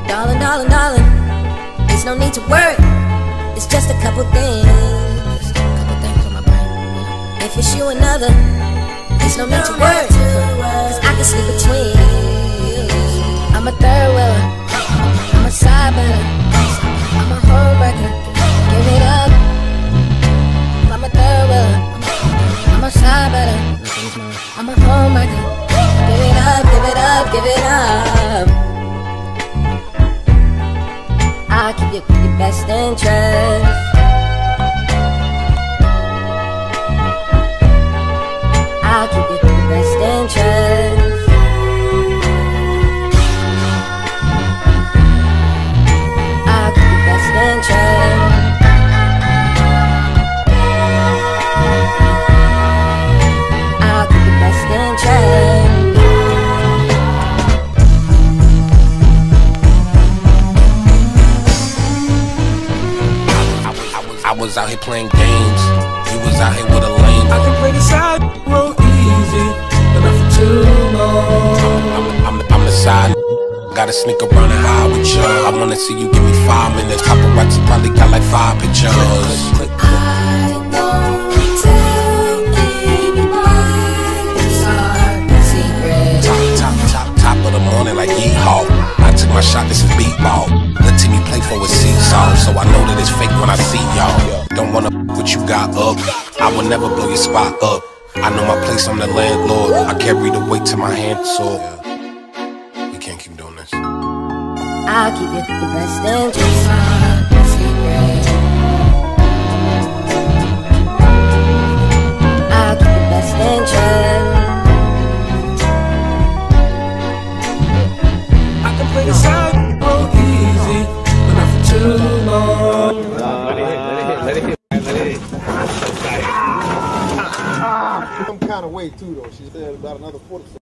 Darling, darling, darling, there's no need to worry. It's just a couple things. On my brain. If it's you another, there's no need to worry. Cause I can sleep between. I'm a third wheeler, I'm a side better, I'm a homewrecker. Give it up. I'm a third wheeler, I'm a side better, I'm a homewrecker. Give it up, give it up, give it up. I'll keep your best interest. I'll keep your best interest. I'll keep your best interest. I'll keep your best interest. I was out here playing games, you was out here with a lame. I can play the side real easy, but not for too long. I'm the side, gotta sneak around and hide with you. I wanna see you give me 5 minutes. Paparazzi probably got like 5 pictures. I won't tell anyone it's our secret. Top of the morning like yeehaw. I took my shot, this is beat ball. The team you play for is seesaw, so I know that it's fake when I see y'all. Don't wanna what you got up, I will never blow your spot up. I know my place, I'm the landlord. I carry the weight to my hand, so we can't keep doing this. I'll keep your best interest secret. I'll keep your best interest. I can play the side real easy, but not for too long. Let it hit. Some kind of way too, though. She said about another 40.